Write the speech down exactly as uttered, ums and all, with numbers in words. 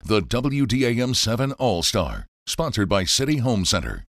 The W D A M seven All-Star, sponsored by City Home Center.